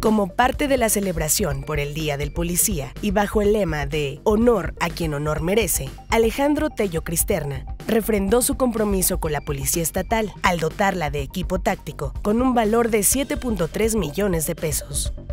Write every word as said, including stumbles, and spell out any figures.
Como parte de la celebración por el Día del Policía y bajo el lema de Honor a quien honor merece, Alejandro Tello Cristerna refrendó su compromiso con la Policía Estatal al dotarla de equipo táctico con un valor de siete punto tres millones de pesos.